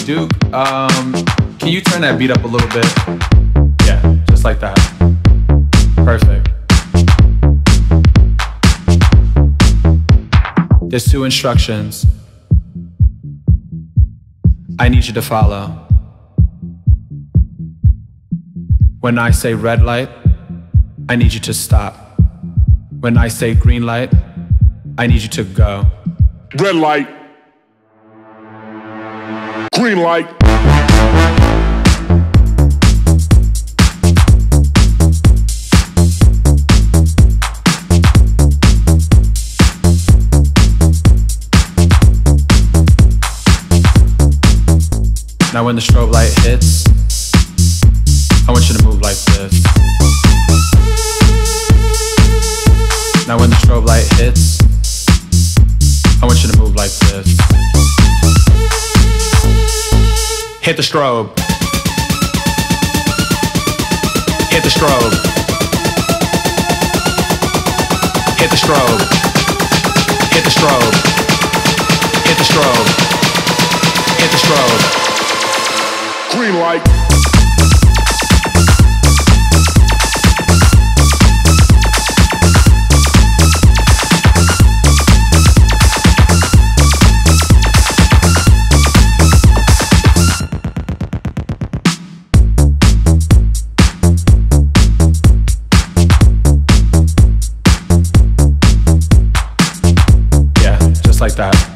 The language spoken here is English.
Duke, can you turn that beat up a little bit? Yeah, just like that. Perfect. There's 2 instructions I need you to follow. When I say red light, I need you to stop. When I say green light, I need you to go. Red light. Green light. Now when the strobe light hits, I want you to move like this. Now when the strobe light hits, I want you to move like this. Hit the strobe. Hit the strobe. Hit the strobe. Hit the strobe. Hit the strobe. Hit the strobe. Green light. Yeah, just like that.